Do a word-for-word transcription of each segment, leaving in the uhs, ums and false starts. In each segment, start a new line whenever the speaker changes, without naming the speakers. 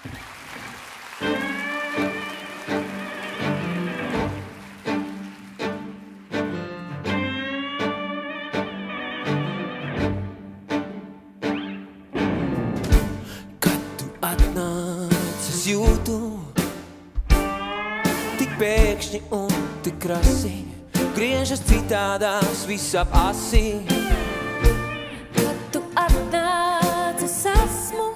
Pēkšņi un tik krasi griežas citādās visap asi.
Kad tu atnāc, es esmu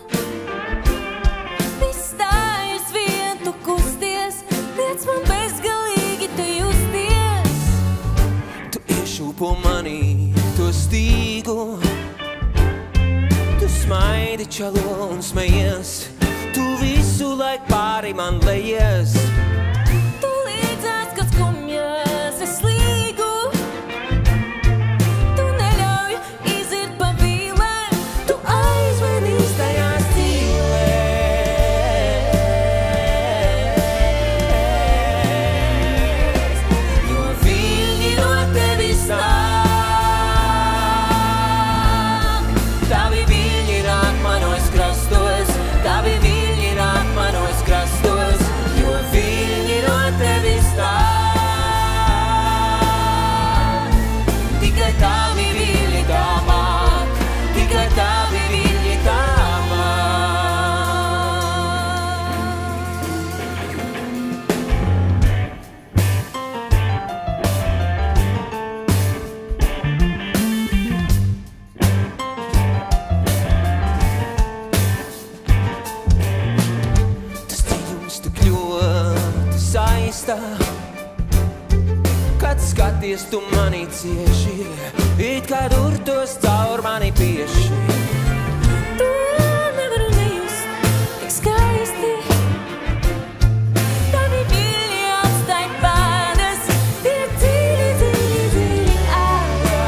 viss stājies vien, tu kusties, liec man bezgalīgi tu justies.
Tu iešūpo manī to stīgu, tu smaidi, čalo un smejies, tu visu laik pāri man lejies. Kad skaties tu mani cieši, it kā durtos caur mani pieši.
To nevaru nejust, tik skaisti. Tavi viļņi atstāj pēdas, tie dziļi, dziļi, dziļi ārā.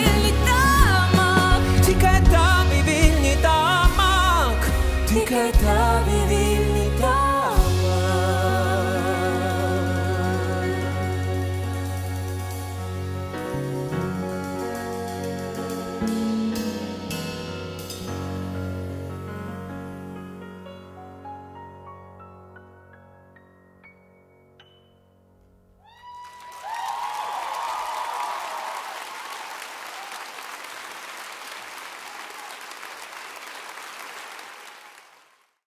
Tikai